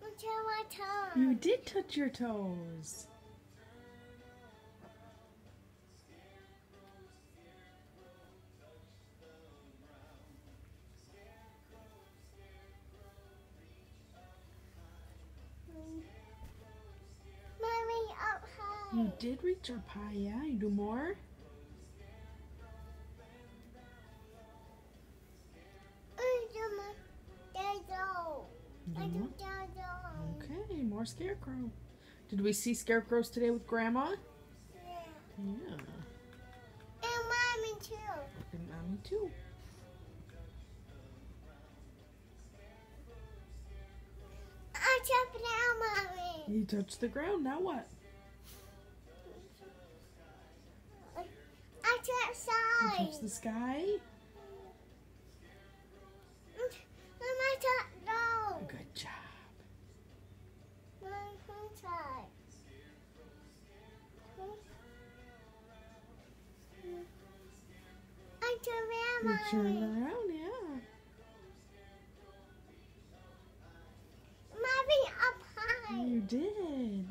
touch my toes. You did touch your toes. Mommy, up high. You did reach up high, yeah. You do more? I do Dodo. Okay, more Scarecrow. Did we see Scarecrows today with Grandma? Yeah. Yeah. And Mommy too. And Mommy too. I jumped down, Mommy. You touched the ground, now what? I touched You side. touched the sky? I touched no. Good job. I turned You around, turned Mommy. around, yeah. Mommy, up high. You did.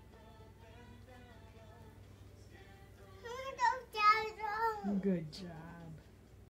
I don't Dodo. Good job.